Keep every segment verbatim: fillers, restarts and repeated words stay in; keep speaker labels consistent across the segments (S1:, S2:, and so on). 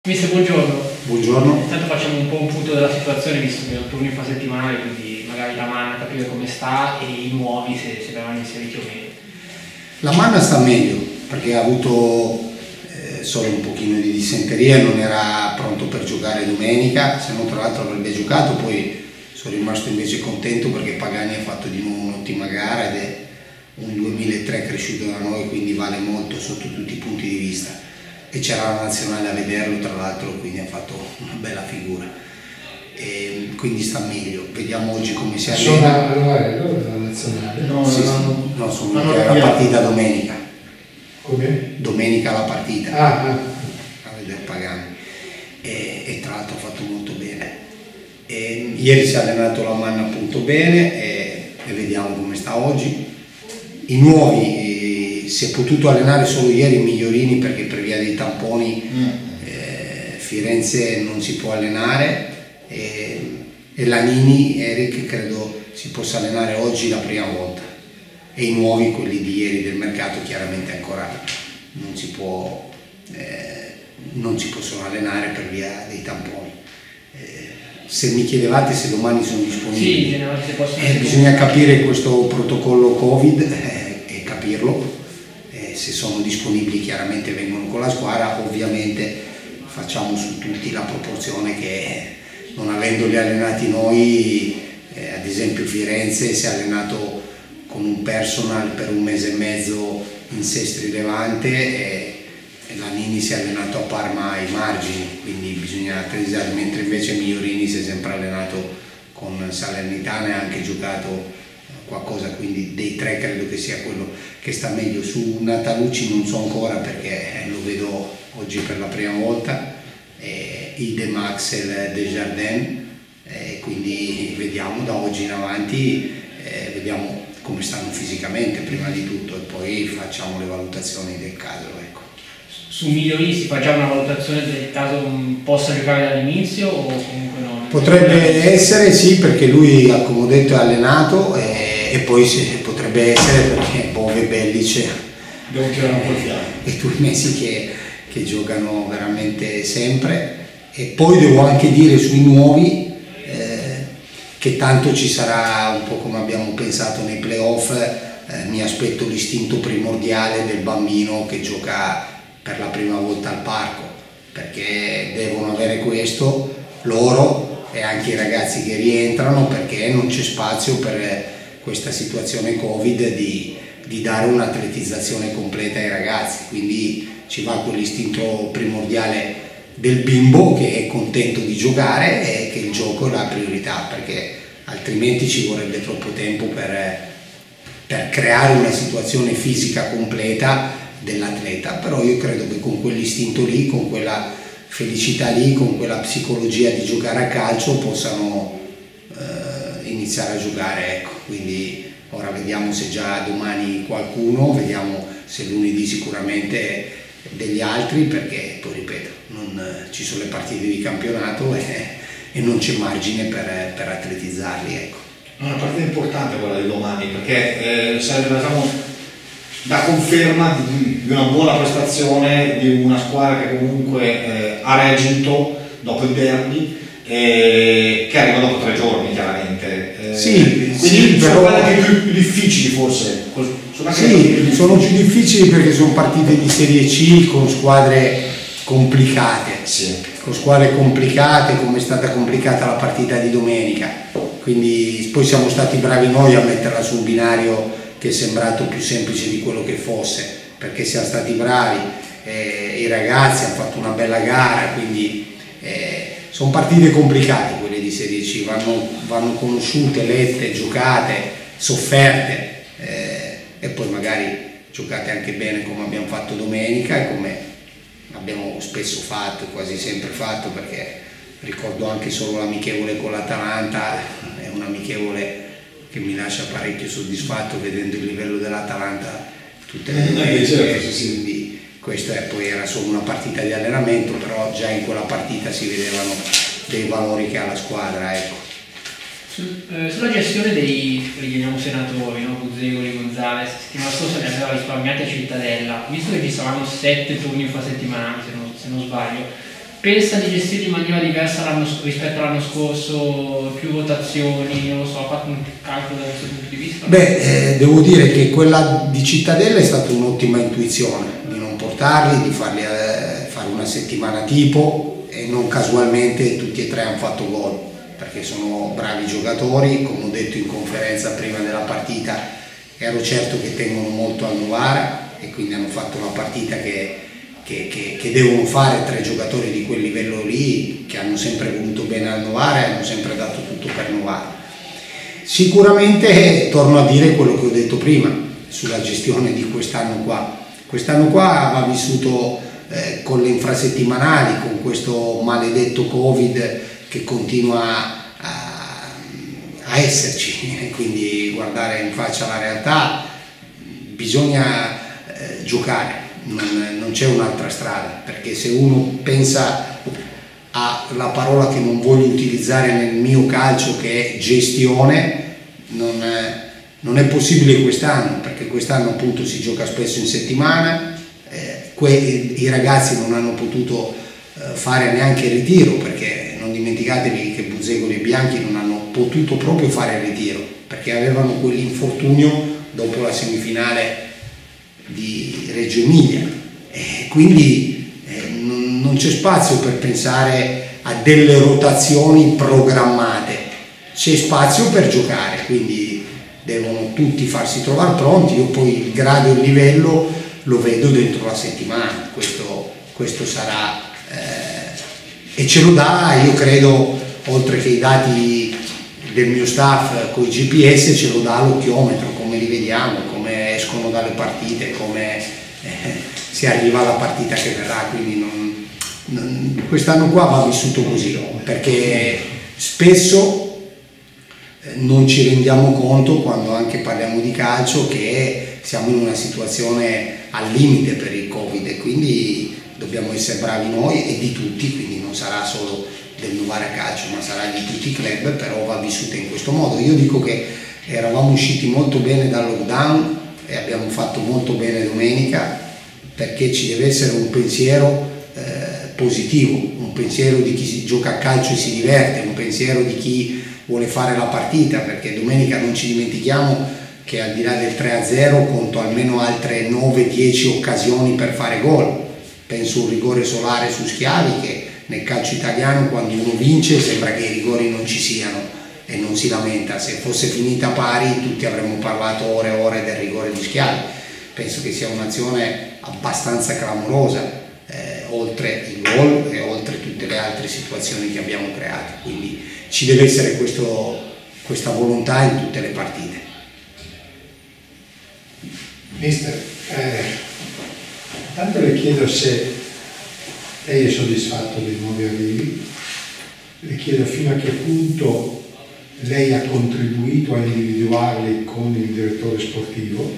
S1: Mister, buongiorno.
S2: Buongiorno.
S1: Intanto facciamo un po' un punto della situazione, visto che è un turno infrasettimanale, quindi magari la Manna capire come sta e i nuovi se, se verranno inseriti o meno.
S2: La Manna sta meglio perché ha avuto eh, solo un pochino di dissenteria e non era pronto per giocare domenica, se no tra l'altro avrebbe giocato. Poi sono rimasto invece contento perché Pagani ha fatto di nuovo un'ottima gara ed è un duemilatré cresciuto da noi, quindi vale molto sotto tutti i punti di vista. E c'era la nazionale a vederlo tra l'altro, quindi ha fatto una bella figura e quindi sta meglio. Vediamo oggi come si allena.
S3: Sono la nazionale?
S2: No, sì,
S3: no,
S2: sì. no sono
S3: no,
S2: la partita domenica.
S3: Come?
S2: Domenica la partita
S3: ah, ah.
S2: a vedere Pagani e, e tra l'altro ha fatto molto bene. E ieri si è allenato la Manna appunto bene e, e vediamo come sta oggi. I nuovi si è potuto allenare solo ieri Migliorini perché per via dei tamponi mm. eh, Firenze non si può allenare e, e Lanini, Eric credo si possa allenare oggi la prima volta e i nuovi, quelli di ieri del mercato, chiaramente ancora non si può eh, non si possono allenare per via dei tamponi. Eh, se mi chiedevate se domani sono disponibili,
S1: sì,
S2: eh, bisogna capire questo protocollo Covid eh, e capirlo. Se sono disponibili chiaramente vengono con la squadra, ovviamente facciamo su tutti la proporzione che non avendoli allenati noi, eh, ad esempio Firenze si è allenato con un personal per un mese e mezzo in Sestri Levante e, e Lanini si è allenato a Parma ai margini, quindi bisogna attraversare, mentre invece Migliorini si è sempre allenato con Salernitana e ha anche giocato qualcosa, quindi dei tre credo che sia quello che sta meglio. Su Natalucci non so ancora perché lo vedo oggi per la prima volta, eh, idem Axel Desjardins, eh, quindi vediamo da oggi in avanti, eh, vediamo come stanno fisicamente prima di tutto e poi facciamo le valutazioni del caso. Ecco.
S1: Su Migliori si fa già una valutazione del caso possa giocare dall'inizio o comunque no?
S2: Potrebbe essere sì, perché lui come ho detto è allenato e e poi sì, potrebbe essere perché Bove e Bellic
S3: devo tirare un po' il fiato
S2: e due mesi che, che giocano veramente sempre. E poi devo anche dire sui nuovi eh, che tanto ci sarà un po' come abbiamo pensato nei playoff, eh, mi aspetto l'istinto primordiale del bambino che gioca per la prima volta al parco, perché devono avere questo loro e anche i ragazzi che rientrano, perché non c'è spazio per questa situazione Covid di, di dare un'atletizzazione completa ai ragazzi, quindi ci va quell'istinto primordiale del bimbo che è contento di giocare e che il gioco è la priorità, perché altrimenti ci vorrebbe troppo tempo per, per creare una situazione fisica completa dell'atleta. Però io credo che con quell'istinto lì, con quella felicità lì, con quella psicologia di giocare a calcio possano eh, iniziare a giocare, ecco. Quindi ora vediamo se già domani qualcuno, vediamo se lunedì sicuramente degli altri, perché poi ripeto, non, ci sono le partite di campionato e, e non c'è margine per, per atletizzarli. Ecco.
S4: Una partita importante quella di domani, perché eh, serve diciamo, da conferma di, di una buona prestazione di una squadra che comunque eh, ha reagito dopo il derby, eh, che arriva dopo tre giorni chiaramente. Eh,
S2: sì,
S4: quindi
S2: sì,
S4: sono
S2: però
S4: quelle più, più difficili forse.
S2: Sono, sì, sono più difficili perché sono partite di Serie C con squadre complicate,
S4: sì.
S2: con squadre complicate come è stata complicata la partita di domenica, quindi poi siamo stati bravi noi a metterla su un binario che è sembrato più semplice di quello che fosse, perché siamo stati bravi, eh, i ragazzi hanno fatto una bella gara, quindi eh, sono partite complicate quelle di Serie C, vanno, vanno conosciute, lette, giocate, sofferte eh, e poi magari giocate anche bene come abbiamo fatto domenica e come abbiamo spesso fatto, quasi sempre fatto, perché ricordo anche solo l'amichevole con l'Atalanta, è un amichevole che mi lascia parecchio soddisfatto vedendo il livello dell'Atalanta tutte le
S4: volte, certo, sì, sì.
S2: Quindi questo è, poi era solo una partita di allenamento, però già in quella partita si vedevano dei valori che ha la squadra, ecco.
S1: Su, eh, sulla gestione dei, chiamiamo senatori, no? Buzzegoli, Gonzales, settimana scorsa ne aveva risparmiati a Cittadella, visto che ci saranno sette turni infrasettimanali se non, se non sbaglio, pensa di gestire in maniera diversa l'anno, rispetto all'anno scorso, più votazioni, non lo so, ha fatto un calcolo da questo punto di vista?
S2: Beh, eh, devo dire che quella di Cittadella è stata un'ottima intuizione, di non portarli, di farli eh, fare una settimana tipo, e non casualmente tutti e tre hanno fatto gol, perché sono bravi giocatori. Come ho detto in conferenza prima della partita, ero certo che tengono molto al Novara e quindi hanno fatto la partita che, che, che, che devono fare tre giocatori di quel livello lì, che hanno sempre voluto bene al Novara e hanno sempre dato tutto per Novara. Sicuramente torno a dire quello che ho detto prima sulla gestione di quest'anno qua. Quest'anno qua va vissuto eh, con le infrasettimanali, con questo maledetto Covid che continua a, a esserci, quindi guardare in faccia la realtà, bisogna eh, giocare, non, non c'è un'altra strada, perché se uno pensa alla parola che non voglio utilizzare nel mio calcio, che è gestione, non è, non è possibile quest'anno, perché quest'anno appunto si gioca spesso in settimana, eh, que- i ragazzi non hanno potuto eh, fare neanche il ritiro, perché non dimenticatevi che Buzzegoli e Bianchi non hanno potuto proprio fare il ritiro, perché avevano quell'infortunio dopo la semifinale di Reggio Emilia, e quindi eh, non, non c'è spazio per pensare a delle rotazioni programmate, c'è spazio per giocare, quindi devono tutti farsi trovare pronti. Io poi il grado e il livello lo vedo dentro la settimana, questo, questo sarà eh, e ce lo dà, io credo, oltre che i dati del mio staff con i G P S, ce lo dà l'occhiometro, come li vediamo, come escono dalle partite, come eh, si arriva alla partita che verrà, quindi non, non, quest'anno qua va vissuto così, perché spesso non ci rendiamo conto, quando anche parliamo di calcio, che siamo in una situazione al limite per il Covid, e quindi dobbiamo essere bravi noi e di tutti, quindi non sarà solo del Novara Calcio ma sarà di tutti i club, però va vissuta in questo modo. Io dico che eravamo usciti molto bene dal lockdown e abbiamo fatto molto bene domenica, perché ci deve essere un pensiero eh, positivo, un pensiero di chi si gioca a calcio e si diverte, un pensiero di chi vuole fare la partita, perché domenica non ci dimentichiamo che al di là del tre a zero conto almeno altre nove dieci occasioni per fare gol. Penso un rigore solare su Schiavi, che nel calcio italiano quando uno vince sembra che i rigori non ci siano e non si lamenta. Se fosse finita pari tutti avremmo parlato ore e ore del rigore di Schiavi. Penso che sia un'azione abbastanza clamorosa, eh, oltre il gol e oltre tutte le altre situazioni che abbiamo creato, quindi ci deve essere questo, questa volontà in tutte le partite.
S3: Mister, eh, tanto le chiedo se lei è soddisfatto dei nuovi arrivi, le chiedo fino a che punto lei ha contribuito a individuarli con il direttore sportivo,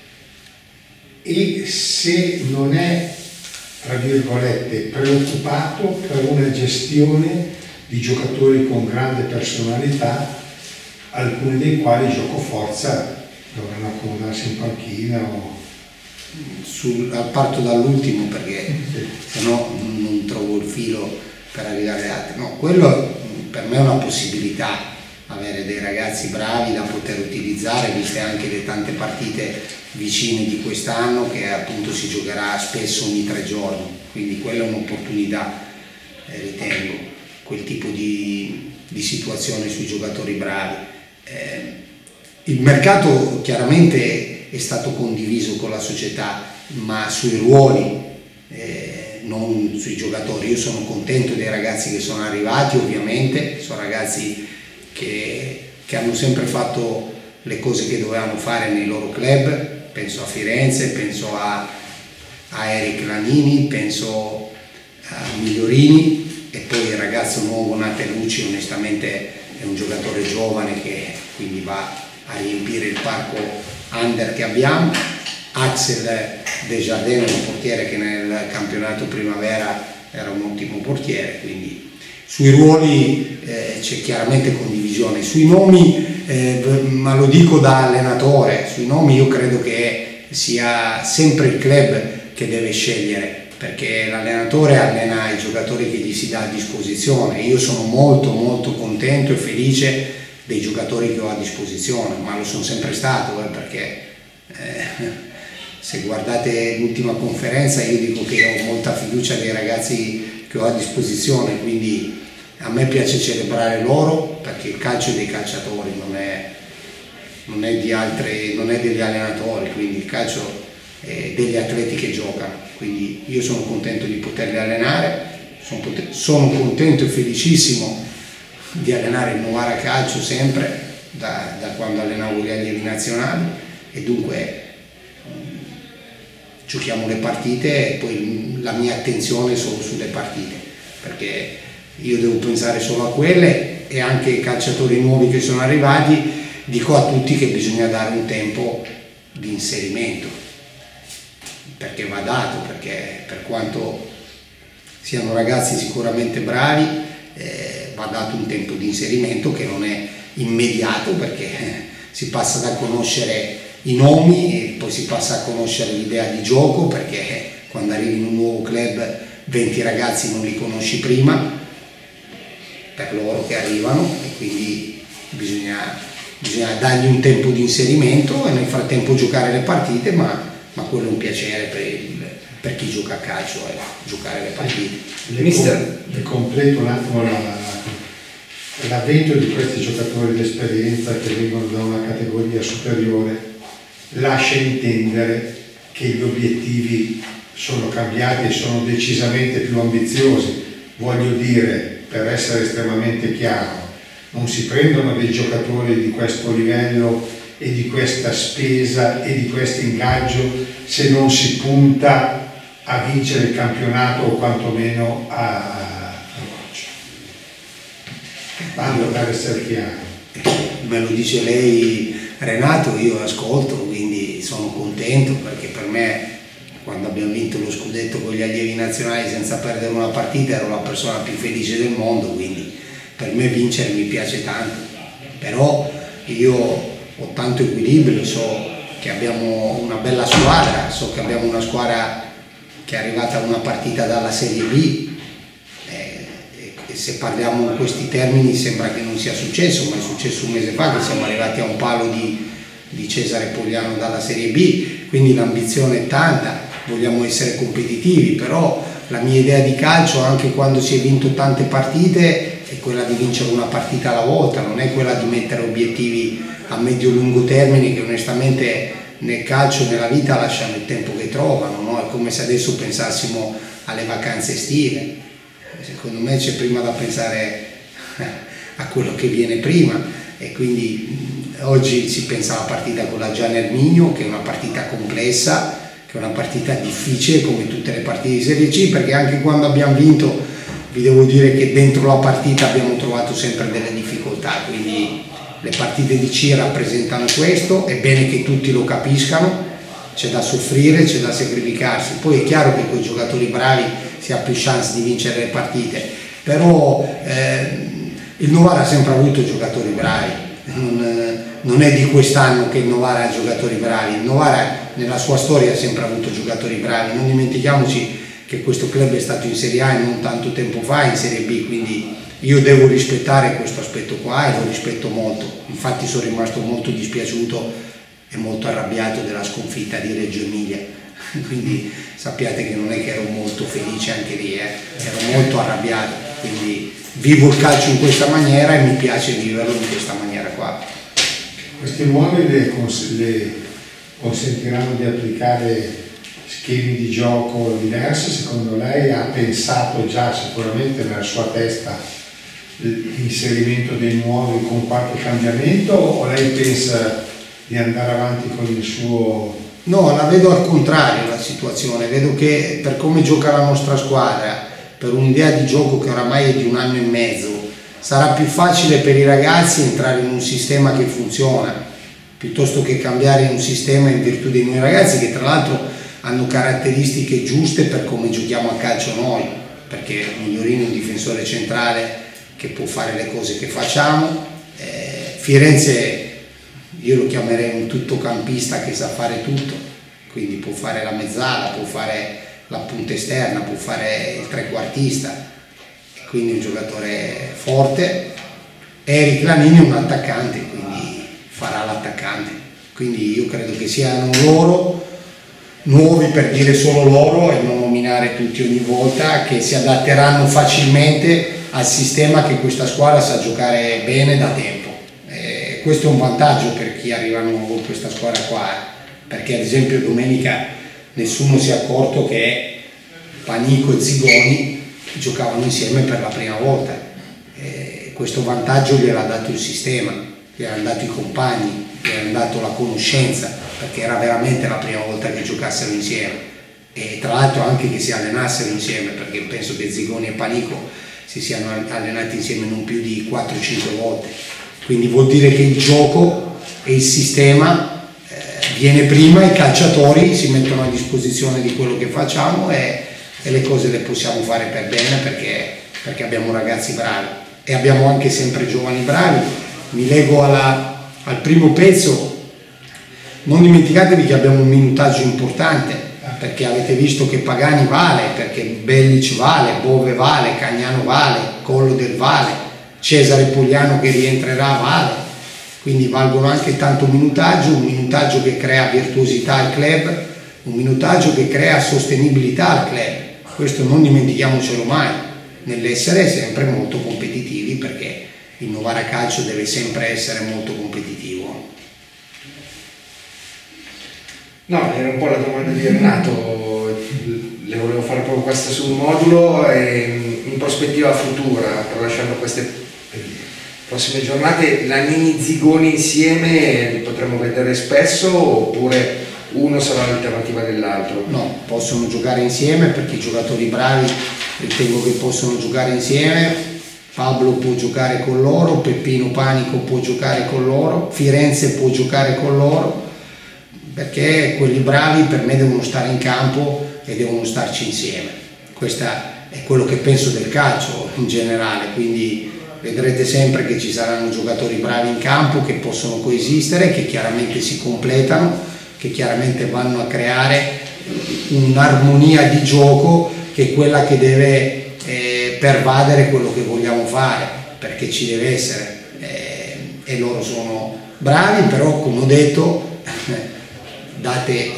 S3: e se non è, tra virgolette, preoccupato per una gestione di giocatori con grande personalità, alcuni dei quali gioco forza dovranno accomodarsi in panchina o...
S2: Sul, parto dall'ultimo, perché se no non trovo il filo per arrivare agli altri. No, quello per me è una possibilità, avere dei ragazzi bravi da poter utilizzare, viste anche le tante partite vicine di quest'anno, che appunto si giocherà spesso ogni tre giorni, quindi quella è un'opportunità, eh, ritengo, quel tipo di, di situazione sui giocatori bravi. Eh, il mercato chiaramente è stato condiviso con la società, ma sui ruoli, eh, non sui giocatori. Io sono contento dei ragazzi che sono arrivati, ovviamente, sono ragazzi che, che hanno sempre fatto le cose che dovevano fare nei loro club, penso a Firenze, penso a, a Eric Lanini, penso a Migliorini, e poi il ragazzo nuovo Natelucci onestamente è un giocatore giovane che quindi va a riempire il parco under che abbiamo. Axel Desjardins è un portiere che nel campionato primavera era un ottimo portiere, quindi sui ruoli eh, c'è chiaramente condivisione. Sui nomi, eh, ma lo dico da allenatore, sui nomi io credo che sia sempre il club che deve scegliere, perché l'allenatore allena i giocatori che gli si dà a disposizione. Io sono molto molto contento e felice dei giocatori che ho a disposizione, ma lo sono sempre stato, eh, perché eh, se guardate l'ultima conferenza io dico che ho molta fiducia nei ragazzi che ho a disposizione, quindi a me piace celebrare loro, perché il calcio è dei calciatori, non è, non è, di altre, non è degli allenatori, quindi il calcio è degli atleti che giocano, quindi io sono contento di poterli allenare, sono, sono contento e felicissimo di allenare il Novara Calcio sempre, da, da quando allenavo gli allievi nazionali, e dunque giochiamo le partite e poi la mia attenzione è solo sulle partite, perché io devo pensare solo a quelle, e anche i calciatori nuovi che sono arrivati dico a tutti che bisogna dare un tempo di inserimento, perché va dato, perché per quanto siano ragazzi sicuramente bravi eh, va dato un tempo di inserimento che non è immediato, perché si passa da conoscere i nomi e poi si passa a conoscere l'idea di gioco, perché quando arrivi in un nuovo club venti ragazzi non li conosci prima per loro che arrivano, e quindi bisogna, bisogna dargli un tempo di inserimento e nel frattempo giocare le partite, ma, ma quello è un piacere per, il, per chi gioca a calcio, eh, giocare le partite.
S3: Le, Mister, le completo un attimo l'avvento di questi giocatori d'esperienza che vengono da una categoria superiore lascia intendere che gli obiettivi sono cambiati e sono decisamente più ambiziosi. Voglio dire, per essere estremamente chiaro, non si prendono dei giocatori di questo livello e di questa spesa e di questo ingaggio se non si punta a vincere il campionato o quantomeno a, a tanto per essere chiaro.
S2: Me lo dice lei, Renato, io ascolto, quindi sono contento, perché per me, quando abbiamo vinto lo scudetto con gli allievi nazionali senza perdere una partita, ero la persona più felice del mondo, quindi per me vincere mi piace tanto. Però io ho tanto equilibrio, so che abbiamo una bella squadra, so che abbiamo una squadra che è arrivata a una partita dalla Serie B, e, e se parliamo in questi termini sembra che non sia successo, ma è successo un mese fa che siamo arrivati a un palo di, di Cesare Pogliano dalla Serie B, quindi l'ambizione è tanta. Vogliamo essere competitivi, però la mia idea di calcio, anche quando si è vinto tante partite, è quella di vincere una partita alla volta, non è quella di mettere obiettivi a medio-lungo termine che onestamente nel calcio e nella vita lasciano il tempo che trovano, no? È come se adesso pensassimo alle vacanze estive. Secondo me c'è prima da pensare a quello che viene prima, e quindi oggi si pensa alla partita con la Gian Erminio, che è una partita complessa, è una partita difficile come tutte le partite di Serie C, perché anche quando abbiamo vinto vi devo dire che dentro la partita abbiamo trovato sempre delle difficoltà, quindi le partite di C rappresentano questo, è bene che tutti lo capiscano, c'è da soffrire, c'è da sacrificarsi, poi è chiaro che con i giocatori bravi si ha più chance di vincere le partite, però eh, il Novara ha sempre avuto giocatori bravi, non, non è di quest'anno che il Novara ha giocatori bravi, il Novara nella sua storia ha sempre avuto giocatori bravi, non dimentichiamoci che questo club è stato in Serie A e non tanto tempo fa in Serie B, quindi io devo rispettare questo aspetto qua e lo rispetto molto, infatti sono rimasto molto dispiaciuto e molto arrabbiato della sconfitta di Reggio Emilia, quindi sappiate che non è che ero molto felice anche lì, eh. Ero molto arrabbiato, quindi vivo il calcio in questa maniera e mi piace viverlo in questa maniera qua.
S3: Questi nuovi le, cons le consentiranno di applicare schemi di gioco diversi? Secondo lei ha pensato già sicuramente nella sua testa l'inserimento dei nuovi con qualche cambiamento, o lei pensa di andare avanti con il suo...
S2: No, la vedo al contrario la situazione, vedo che per come gioca la nostra squadra, per un'idea di gioco che oramai è di un anno e mezzo, sarà più facile per i ragazzi entrare in un sistema che funziona, piuttosto che cambiare un sistema in virtù dei nuovi ragazzi che tra l'altro hanno caratteristiche giuste per come giochiamo a calcio noi, perché Migliorini è un difensore centrale che può fare le cose che facciamo, eh, Firenze io lo chiamerei un tuttocampista che sa fare tutto, quindi può fare la mezzala, può fare la punta esterna, può fare il trequartista, quindi un giocatore forte. Eric Lanini è un attaccante, quindi farà l'attaccante, quindi io credo che siano loro nuovi, per dire solo loro e non nominare tutti ogni volta, che si adatteranno facilmente al sistema che questa squadra sa giocare bene da tempo. E questo è un vantaggio per chi arriva nuovo in questa squadra qua, perché ad esempio domenica nessuno si è accorto che Panico e Zigoni giocavano insieme per la prima volta. E questo vantaggio gliel'ha dato il sistema, gliel'hanno dato i compagni, gliel'hanno dato la conoscenza, perché era veramente la prima volta che giocassero insieme e tra l'altro anche che si allenassero insieme, perché penso che Zigoni e Panico si siano allenati insieme non più di quattro cinque volte, quindi vuol dire che il gioco e il sistema eh, viene prima, i calciatori si mettono a disposizione di quello che facciamo e, e le cose le possiamo fare per bene, perché, perché abbiamo ragazzi bravi e abbiamo anche sempre giovani bravi. Mi lego alla, al primo pezzo. Non dimenticatevi che abbiamo un minutaggio importante, perché avete visto che Pagani vale, perché Bellic vale, Bove vale, Cagnano vale, Collo del vale, Cesare Pogliano che rientrerà vale, quindi valgono anche tanto minutaggio, un minutaggio che crea virtuosità al club, un minutaggio che crea sostenibilità al club. Questo non dimentichiamocelo mai, nell'essere sempre molto competitivi, perché il Novara Calcio deve sempre essere molto competitivo.
S5: No, era un po' la domanda di Renato, le volevo fare proprio questa sul modulo e in prospettiva futura, tralasciando queste prossime giornate, Lanini Zigoni insieme li potremo vedere spesso oppure uno sarà l'alternativa dell'altro?
S2: No, possono giocare insieme, perché i giocatori bravi ritengo che possono giocare insieme. Pablo può giocare con loro, Peppino Panico può giocare con loro, Firenze può giocare con loro, perché quelli bravi per me devono stare in campo e devono starci insieme. Questo è quello che penso del calcio in generale, quindi vedrete sempre che ci saranno giocatori bravi in campo che possono coesistere, che chiaramente si completano, che chiaramente vanno a creare un'armonia di gioco che è quella che deve eh, pervadere quello che vogliamo fare, perché ci deve essere eh, e loro sono bravi, però come ho detto date eh,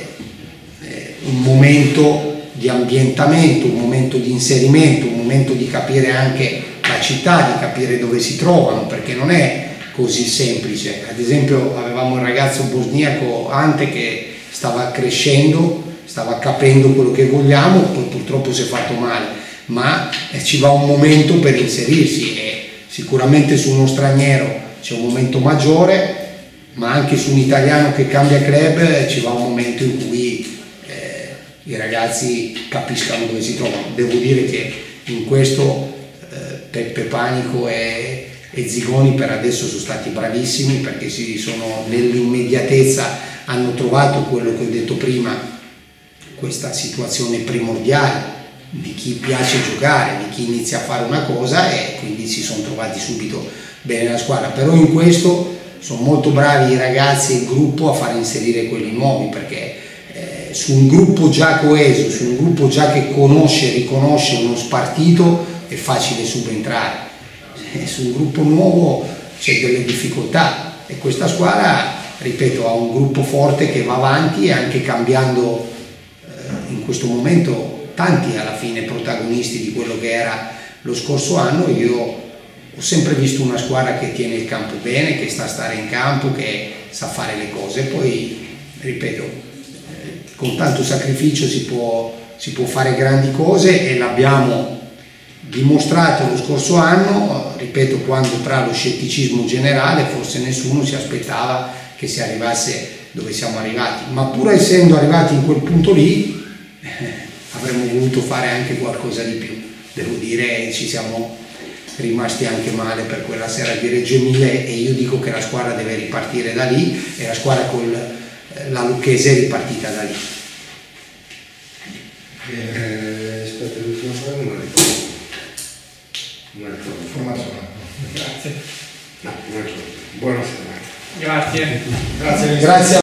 S2: eh, un momento di ambientamento, un momento di inserimento, un momento di capire anche la città, di capire dove si trovano, perché non è così semplice. Ad esempio avevamo il ragazzo bosniaco Ante che stava crescendo, stava capendo quello che vogliamo, poi purtroppo si è fatto male, ma eh, ci va un momento per inserirsi e sicuramente su uno straniero c'è un momento maggiore, ma anche su un italiano che cambia club ci va un momento in cui eh, i ragazzi capiscano dove si trovano. Devo dire che in questo eh, Peppe Panico e, e Zigoni per adesso sono stati bravissimi, perché si sono nell'immediatezza, hanno trovato quello che ho detto prima, questa situazione primordiale di chi piace giocare, di chi inizia a fare una cosa, e quindi si sono trovati subito bene la squadra. Però in questo sono molto bravi i ragazzi e il gruppo a far inserire quelli nuovi, perché eh, su un gruppo già coeso, su un gruppo già che conosce e riconosce uno spartito è facile subentrare, e su un gruppo nuovo c'è delle difficoltà, e questa squadra, ripeto, ha un gruppo forte che va avanti, e anche cambiando eh, in questo momento tanti alla fine protagonisti di quello che era lo scorso anno. Io ho sempre visto una squadra che tiene il campo bene, che sta a stare in campo, che sa fare le cose. Poi, ripeto, eh, con tanto sacrificio si può, si può fare grandi cose, e l'abbiamo dimostrato lo scorso anno, ripeto, quando tra lo scetticismo generale forse nessuno si aspettava che si arrivasse dove siamo arrivati, ma pur essendo arrivati in quel punto lì eh, avremmo voluto fare anche qualcosa di più. Devo dire, ci siamo rimasti anche male per quella sera di Reggio Emilia, e io dico che la squadra deve ripartire da lì, e la squadra con la Lucchese è ripartita da lì.
S5: Eh, aspetta, l'ultima parola non ricordo. Non ricordo.
S1: Grazie.
S5: No, non ricordo. Buona serata.
S1: Grazie.
S2: Grazie. Grazie.